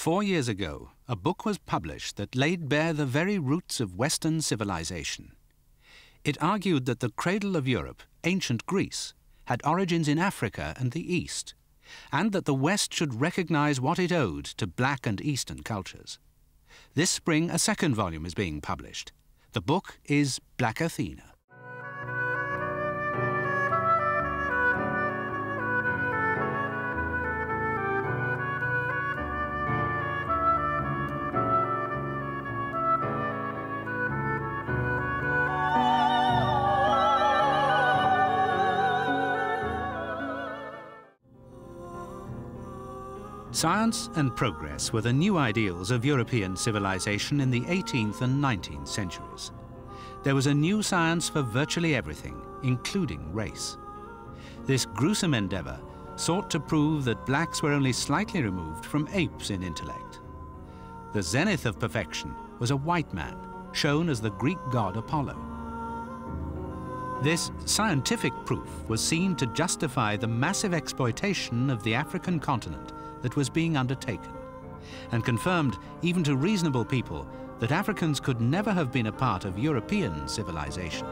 4 years ago, a book was published that laid bare the very roots of Western civilization. It argued that the cradle of Europe, ancient Greece, had origins in Africa and the East, and that the West should recognize what it owed to Black and Eastern cultures. This spring, a second volume is being published. The book is Black Athena. Science and progress were the new ideals of European civilization in the 18th and 19th centuries. There was a new science for virtually everything, including race. This gruesome endeavor sought to prove that blacks were only slightly removed from apes in intellect. The zenith of perfection was a white man, shown as the Greek god Apollo. This scientific proof was seen to justify the massive exploitation of the African continent that was being undertaken, and confirmed even to reasonable people that Africans could never have been a part of European civilization.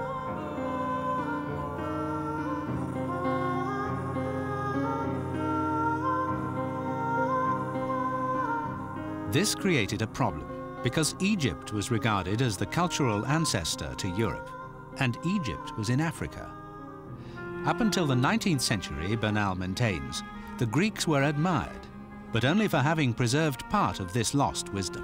This created a problem because Egypt was regarded as the cultural ancestor to Europe, and Egypt was in Africa. Up until the 19th century, Bernal maintains, the Greeks were admired, but only for having preserved part of this lost wisdom.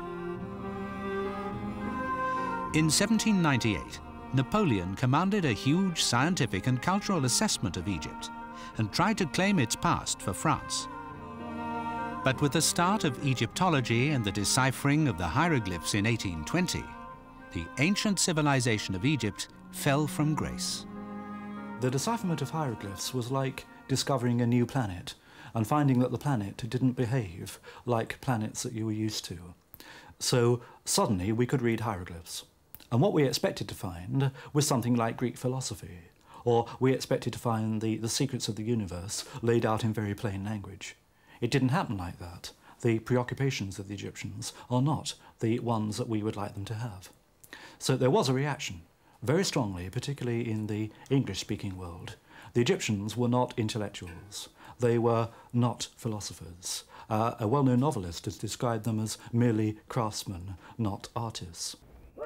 In 1798, Napoleon commanded a huge scientific and cultural assessment of Egypt and tried to claim its past for France. But with the start of Egyptology and the deciphering of the hieroglyphs in 1820, the ancient civilization of Egypt fell from grace. The decipherment of hieroglyphs was like discovering a new planet and finding that the planet didn't behave like planets that you were used to. So suddenly we could read hieroglyphs. And what we expected to find was something like Greek philosophy, or we expected to find the secrets of the universe laid out in very plain language. It didn't happen like that. The preoccupations of the Egyptians are not the ones that we would like them to have. So there was a reaction, very strongly, particularly in the English-speaking world. The Egyptians were not intellectuals. They were not philosophers. A well-known novelist has described them as merely craftsmen, not artists.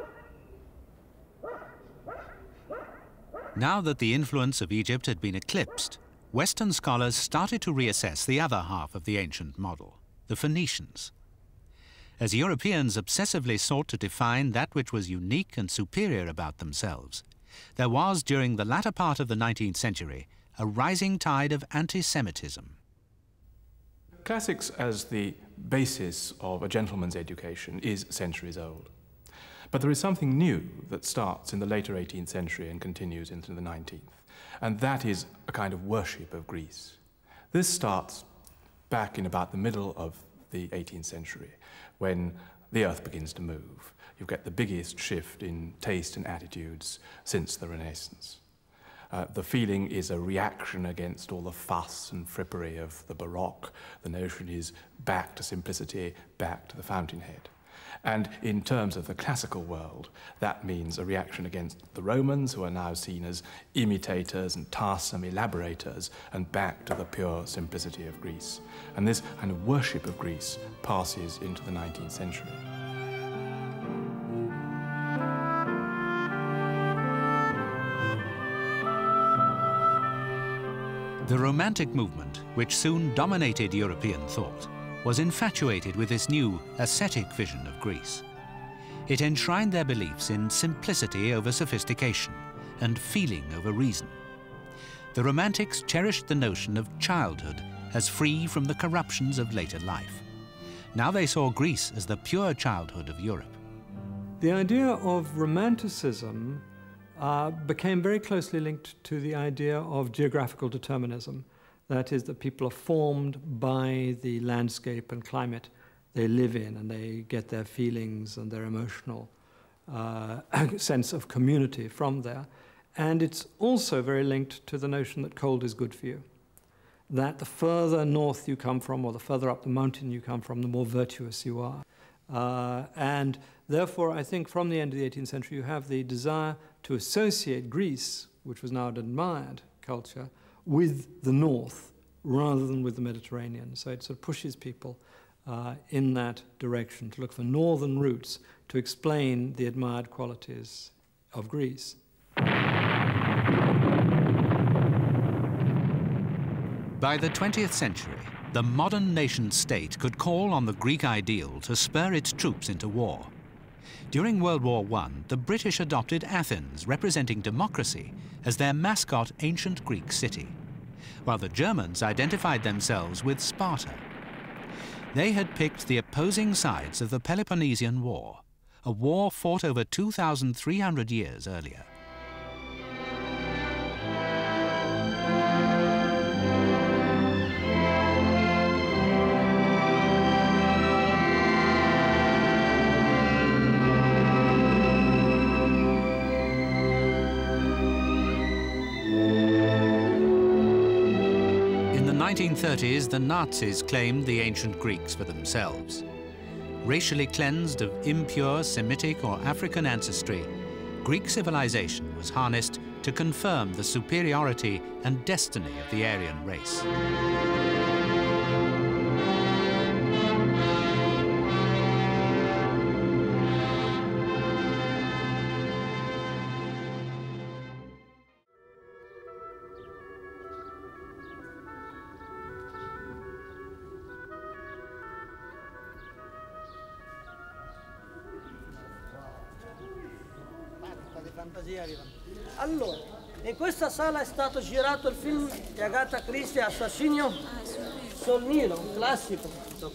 Now that the influence of Egypt had been eclipsed, Western scholars started to reassess the other half of the ancient model, the Phoenicians. As Europeans obsessively sought to define that which was unique and superior about themselves, there was, during the latter part of the 19th century, a rising tide of anti-Semitism. Classics as the basis of a gentleman's education is centuries old. But there is something new that starts in the later 18th century and continues into the 19th, and that is a kind of worship of Greece. This starts back in about the middle of the 18th century, when the earth begins to move. You get the biggest shift in taste and attitudes since the Renaissance. The feeling is a reaction against all the fuss and frippery of the Baroque. The notion is back to simplicity, back to the fountainhead. And in terms of the classical world, that means a reaction against the Romans, who are now seen as imitators and tarsome elaborators, and back to the pure simplicity of Greece. And this kind of worship of Greece passes into the 19th century. The Romantic movement, which soon dominated European thought, was infatuated with this new ascetic vision of Greece. It enshrined their beliefs in simplicity over sophistication and feeling over reason. The Romantics cherished the notion of childhood as free from the corruptions of later life. Now they saw Greece as the pure childhood of Europe. The idea of Romanticism became very closely linked to the idea of geographical determinism. That is, that people are formed by the landscape and climate they live in, and they get their feelings and their emotional sense of community from there. And it's also very linked to the notion that cold is good for you. that the further north you come from, or the further up the mountain you come from, the more virtuous you are. And therefore, I think from the end of the 18th century, you have the desire to associate Greece, which was now an admired culture, with the north rather than with the Mediterranean. So it sort of pushes people in that direction, to look for northern roots to explain the admired qualities of Greece. By the 20th century, the modern nation-state could call on the Greek ideal to spur its troops into war. During World War I, the British adopted Athens, representing democracy, as their mascot ancient Greek city, while the Germans identified themselves with Sparta. They had picked the opposing sides of the Peloponnesian War, a war fought over 2,300 years earlier. In the 1930s, the Nazis claimed the ancient Greeks for themselves. Racially cleansed of impure Semitic or African ancestry, Greek civilization was harnessed to confirm the superiority and destiny of the Aryan race. Allora, in questa sala è stato girato il film di Agatha Christie, Assassinio sul Nilo, un classico.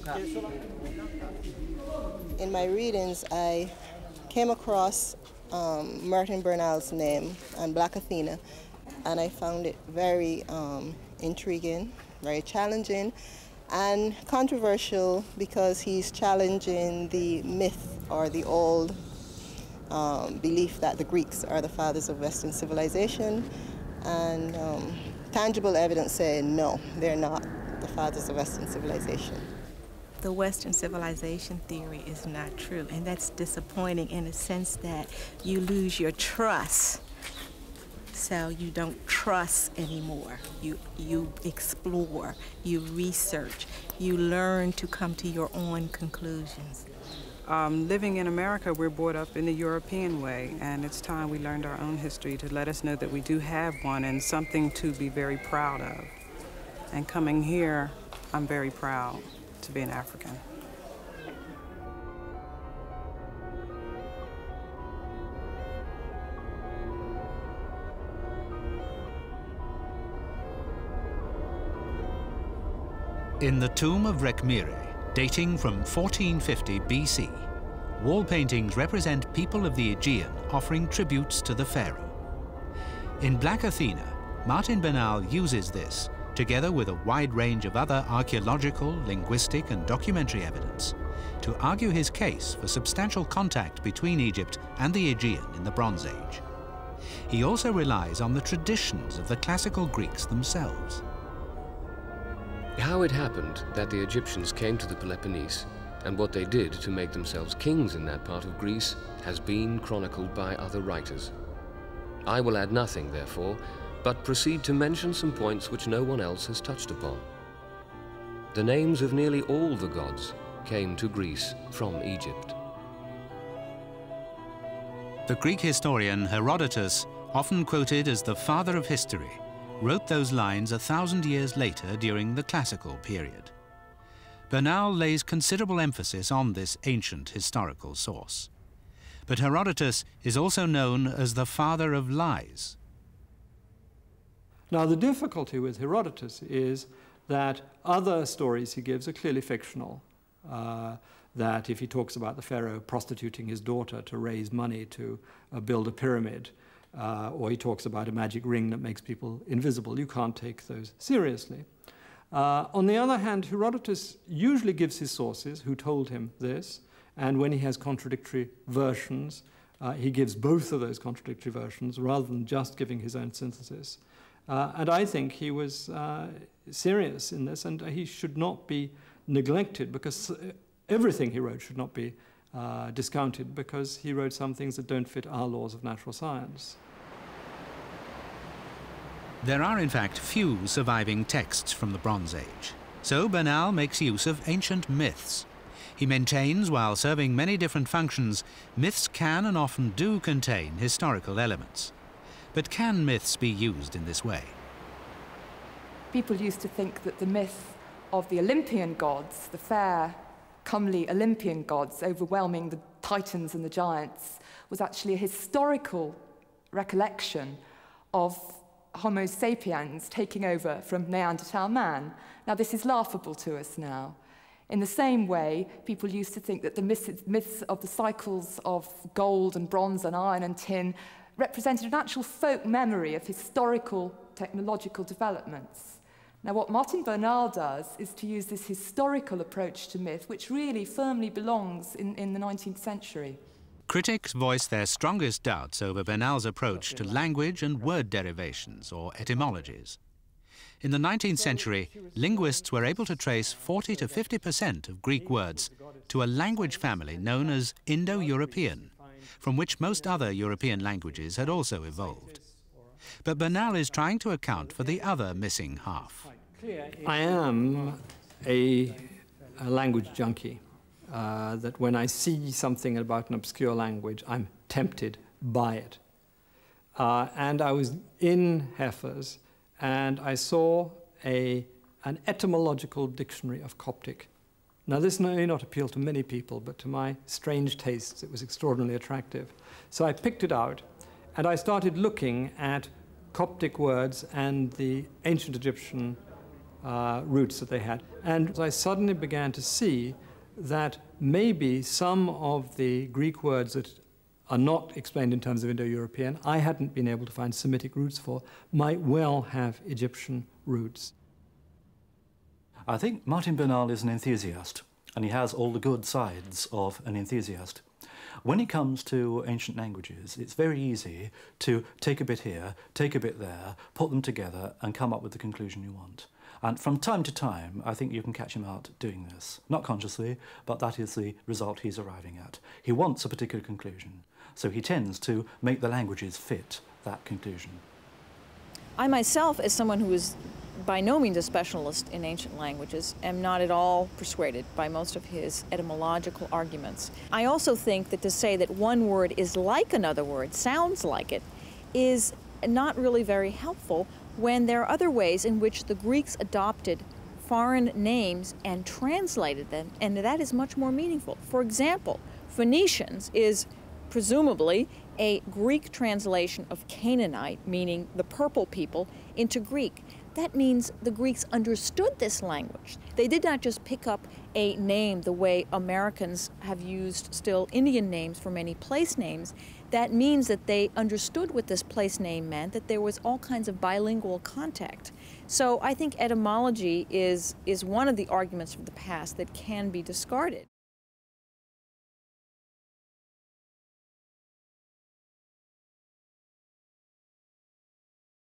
In my readings, I came across Martin Bernal's name and Black Athena, and I found it very intriguing, very challenging, and controversial because he's challenging the myth or the old belief that the Greeks are the fathers of Western civilization, and tangible evidence saying no, they're not the fathers of Western civilization. The Western civilization theory is not true, and that's disappointing in the sense that you lose your trust. So you don't trust anymore. You explore, you research, you learn to come to your own conclusions. Living in America, we're brought up in the European way, and it's time we learned our own history to let us know that we do have one and something to be very proud of. And coming here, I'm very proud to be an African. In the tomb of Rekhmire, dating from 1450 BC, wall paintings represent people of the Aegean offering tributes to the pharaoh. In Black Athena, Martin Bernal uses this, together with a wide range of other archaeological, linguistic, and documentary evidence, to argue his case for substantial contact between Egypt and the Aegean in the Bronze Age. He also relies on the traditions of the classical Greeks themselves. How it happened that the Egyptians came to the Peloponnese and what they did to make themselves kings in that part of Greece has been chronicled by other writers. I will add nothing, therefore, but proceed to mention some points which no one else has touched upon. The names of nearly all the gods came to Greece from Egypt. The Greek historian Herodotus, often quoted as the father of history, wrote those lines 1,000 years later during the classical period. Bernal lays considerable emphasis on this ancient historical source. But Herodotus is also known as the father of lies. Now, the difficulty with Herodotus is that other stories he gives are clearly fictional. That if he talks about the pharaoh prostituting his daughter to raise money to build a pyramid, or he talks about a magic ring that makes people invisible, you can't take those seriously. On the other hand, Herodotus usually gives his sources who told him this, and when he has contradictory versions, he gives both of those contradictory versions rather than just giving his own synthesis. And I think he was serious in this, and he should not be neglected, because everything he wrote should not be discounted, because he wrote some things that don't fit our laws of natural science. There are, in fact, few surviving texts from the Bronze Age, so Bernal makes use of ancient myths. He maintains, while serving many different functions, myths can and often do contain historical elements. But can myths be used in this way? People used to think that the myth of the Olympian gods, the fair, comely Olympian gods overwhelming the Titans and the giants, was actually a historical recollection of Homo sapiens taking over from Neanderthal man. Now, this is laughable to us now. In the same way, people used to think that the myths of the cycles of gold and bronze and iron and tin represented an actual folk memory of historical technological developments. Now, what Martin Bernal does is to use this historical approach to myth, which really firmly belongs in the 19th century. Critics voice their strongest doubts over Bernal's approach to language and word derivations, or etymologies. In the 19th century, linguists were able to trace 40 to 50% of Greek words to a language family known as Indo-European, from which most other European languages had also evolved. But Bernal is trying to account for the other missing half. I am a language junkie, that when I see something about an obscure language, I'm tempted by it. And I was in Heffer's, and I saw an etymological dictionary of Coptic. Now, this may not appeal to many people, but to my strange tastes, it was extraordinarily attractive. So I picked it out, and I started looking at Coptic words and the ancient Egyptian roots that they had. And I suddenly began to see that maybe some of the Greek words that are not explained in terms of Indo-European, I hadn't been able to find Semitic roots for, might well have Egyptian roots. I think Martin Bernal is an enthusiast, and he has all the good sides of an enthusiast. When it comes to ancient languages, it's very easy to take a bit here, take a bit there, put them together, and come up with the conclusion you want. And from time to time, I think you can catch him out doing this. Not consciously, but that is the result he's arriving at. He wants a particular conclusion, so he tends to make the languages fit that conclusion. I myself, as someone who is by no means a specialist in ancient languages, am not at all persuaded by most of his etymological arguments. I also think that to say that one word is like another word, sounds like it, is not really very helpful when there are other ways in which the Greeks adopted foreign names and translated them, and that is much more meaningful. For example, Phoenicians is presumably a Greek translation of Canaanite, meaning the purple people, into Greek. That means the Greeks understood this language. They did not just pick up a name the way Americans have used still Indian names for many place names. That means that they understood what this place name meant, that there was all kinds of bilingual contact. So I think etymology is one of the arguments of the past that can be discarded.